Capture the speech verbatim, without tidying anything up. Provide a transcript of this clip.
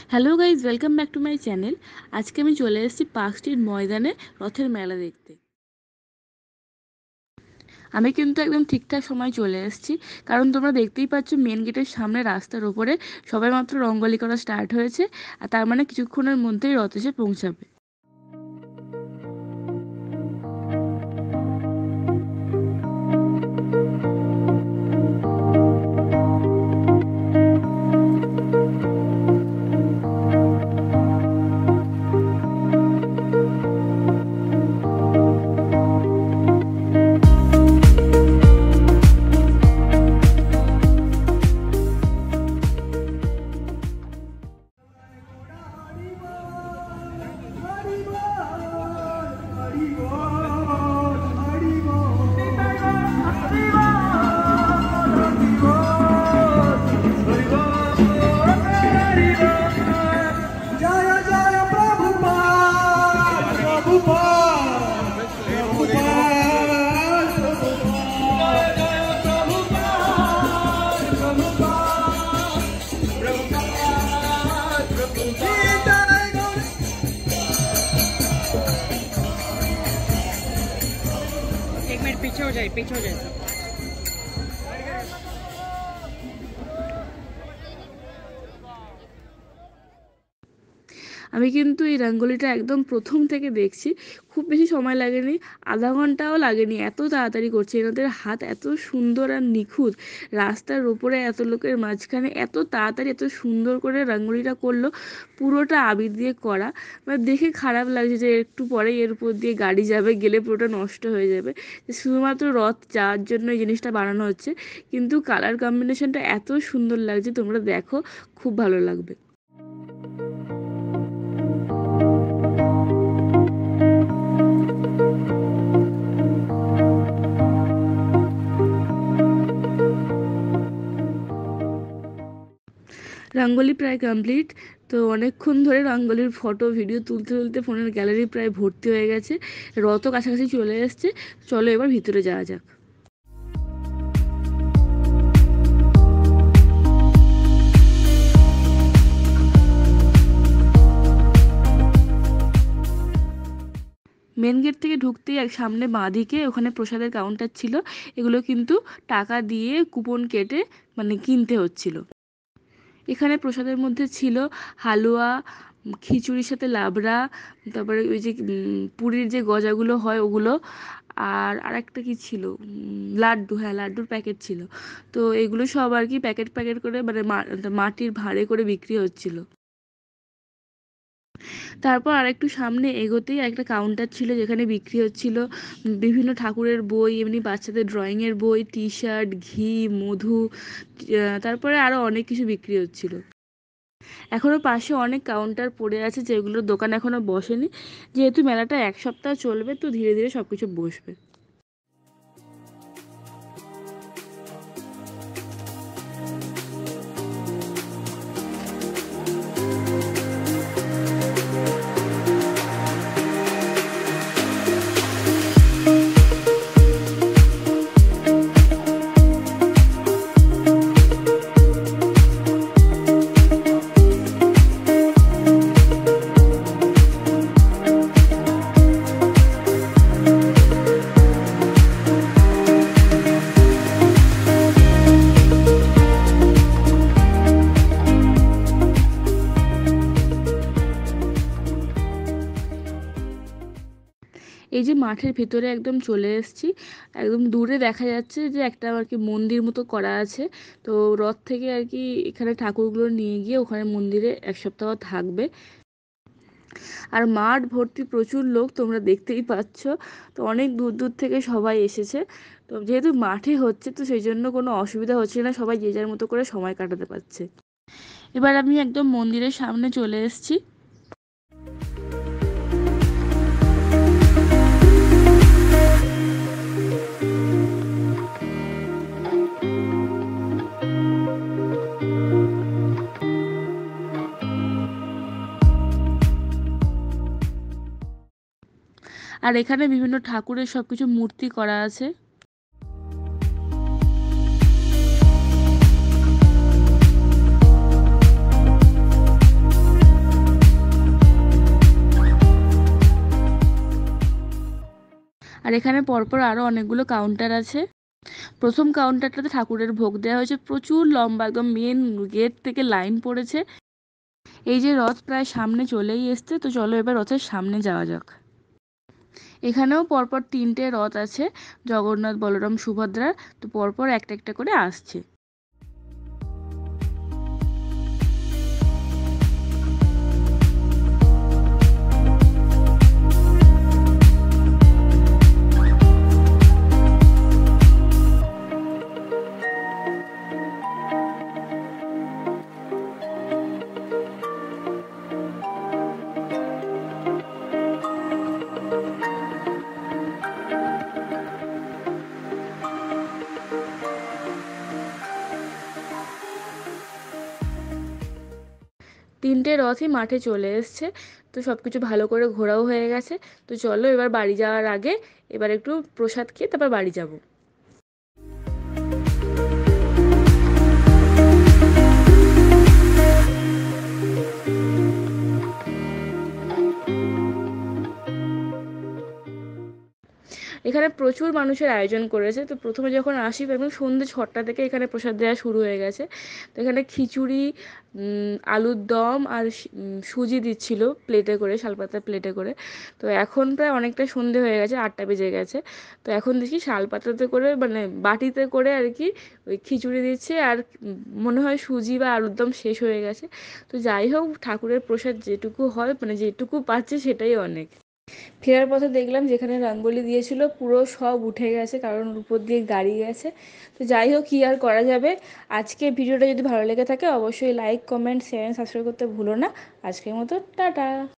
Hello guys, welcome back to my channel. আজকে আমি চলে এসেছি পার্ক স্ট্রিট ময়দানে রথের মেলা দেখতে। আমি কিন্তু একদম ঠিকঠাক সময় চলে এসেছি, কারণ তোমরা দেখতেই পাচ্ছ মেন গেটের সামনে রাস্তার ওপরে সবাই মাত্র রঙ্গোলি করা স্টার্ট হয়েছে, আর তার মানে কিছুক্ষণের মধ্যেই রথ এসে পৌঁছাবে। एक मिनट पीछे हो जाए पीछे हो जाए सब। আমি কিন্তু এই রঙ্গোলিটা একদম প্রথম থেকে দেখছি, খুব বেশি সময় লাগেনি, আধা ঘন্টাও লাগেনি, এত তাড়াতাড়ি করছে। এনাদের হাত এত সুন্দর আর নিখুঁত, রাস্তার ওপরে এত লোকের মাঝখানে এত তাড়াতাড়ি এত সুন্দর করে রঙ্গোলিটা করলো, পুরোটা আবির দিয়ে করা। মানে দেখে খারাপ লাগছে যে একটু পরে এর উপর দিয়ে গাড়ি যাবে, গেলে পুরোটা নষ্ট হয়ে যাবে। শুধুমাত্র রথ যাওয়ার জন্য এই জিনিসটা বানানো হচ্ছে, কিন্তু কালার কম্বিনেশনটা এত সুন্দর লাগছে, তোমরা দেখো, খুব ভালো লাগবে। রঙ্গোলি প্রায় কমপ্লিট। তো অনেকক্ষণ ধরে রঙ্গোলির ফটো ভিডিও তুলতে তুলতে ফোনের গ্যালারি প্রায় ভর্তি হয়ে গেছে। রথও কাছাকাছি চলে এসছে, চলো এবার ভিতরে যাওয়া যাক। মেন গেট থেকে ঢুকতেই এক সামনে বাঁদিকে ওখানে প্রসাদের কাউন্টার ছিল, এগুলো কিন্তু টাকা দিয়ে কুপন কেটে মানে কিনতে হচ্ছিল। এখানে প্রসাদের মধ্যে ছিল হালুয়া, খিচুড়ির সাথে লাবড়া, তারপরে ওই যে পুরীর যে গজাগুলো হয় ওগুলো, আর আরেকটা কি ছিল, লাড্ডু, হ্যাঁ লাড্ডুর প্যাকেট ছিল। তো এগুলো সব আর কি প্যাকেট প্যাকেট করে মানে মাটির ভাঁড়ে করে বিক্রি হচ্ছিল। তারপর আরেকটু সামনে এগোতেই একটা কাউন্টার ছিল, যেখানে বিক্রি হচ্ছিল বিভিন্ন ঠাকুরের বই, এমনি বাচ্চাদের ড্রয়িংয়ের বই, টি শার্ট, ঘি, মধু, তারপরে আরও অনেক কিছু বিক্রি হচ্ছিল। এখনো পাশে অনেক কাউন্টার পড়ে আছে, যেগুলোর দোকান এখনো বসেনি। যেহেতু মেলাটা এক সপ্তাহ চলবে, তো ধীরে ধীরে সব কিছু বসবে। এই যে মাঠের ভেতরে একদম চলে এসেছি, একদম দূরে দেখা যাচ্ছে যে একটা আর কি মন্দির মতো করা আছে। তো রথ থেকে আর কি এখানে ঠাকুরগুলো নিয়ে গিয়ে ওখানে মন্দিরে এক সপ্তাহ থাকবে। আর মাঠ ভর্তি প্রচুর লোক, তোমরা দেখতেই পাচ্ছ। তো অনেক দূর দূর থেকে সবাই এসেছে। তো যেহেতু মাঠে হচ্ছে, তো সেই জন্য কোনো অসুবিধা হচ্ছে না, সবাই যে যার মতো করে সময় কাটাতে পারছে। এবার আমি একদম মন্দিরের সামনে চলে এসেছি। আর এখানে বিভিন্ন ঠাকুরের সবকিছু মূর্তি করা আছে। আর এখানে পরপর আরও অনেকগুলো কাউন্টার আছে। প্রথম কাউন্টারটাতে ঠাকুরের ভোগ দেওয়া হয়েছে, প্রচুর লম্বা, একদম মেন গেট থেকে লাইন পড়েছে। এই যে রথ প্রায় সামনে চলেই এসছে, তো চলো এবার রথের সামনে যাওয়া যাক। এখানেও পরপর তিনটে রথ আছে, জগন্নাথ, বলরাম, সুভদ্রার, তো পরপর একটা একটা করে আসছে। তিনটে রথই মাঠে চলে এসছে, তো সব কিছু ভালো করে ঘোরাও হয়ে গেছে। তো চলো এবার বাড়ি যাওয়ার আগে এবার একটু প্রসাদ খেয়ে তারপর বাড়ি যাব। এখানে প্রচুর মানুষের আয়োজন করেছে। তো প্রথমে যখন আসি একদম সন্ধ্যে ছটা থেকে এখানে প্রসাদ দেওয়া শুরু হয়ে গেছে। তো এখানে খিচুড়ি, আলুর দম আর সুজি দিচ্ছিল প্লেটে করে, শালপাতার প্লেটে করে। তো এখন প্রায় অনেকটা সন্ধে হয়ে গেছে, আটটা বেজে গেছে। তো এখন দেখি শালপাতাতে করে, মানে বাটিতে করে আর কি ওই খিচুড়ি দিচ্ছে, আর মনে হয় সুজি বা আলুর দম শেষ হয়ে গেছে। তো যাই হোক, ঠাকুরের প্রসাদ যেটুকু হয়, মানে যেটুকু পাচ্ছে সেটাই অনেক। ফেরার পথে দেখলাম যেখানে রঙ্গোলি দিয়েছিল পুরো সব উঠে গেছে, কারণ উপর দিয়ে গাড়ি গেছে। তো যাই হোক, কী আর করা যাবে। আজকে ভিডিওটা যদি ভালো লেগে থাকে অবশ্যই লাইক, কমেন্ট, শেয়ার, সাবস্ক্রাইব করতে ভুলো না। আজকের মতো টাটা।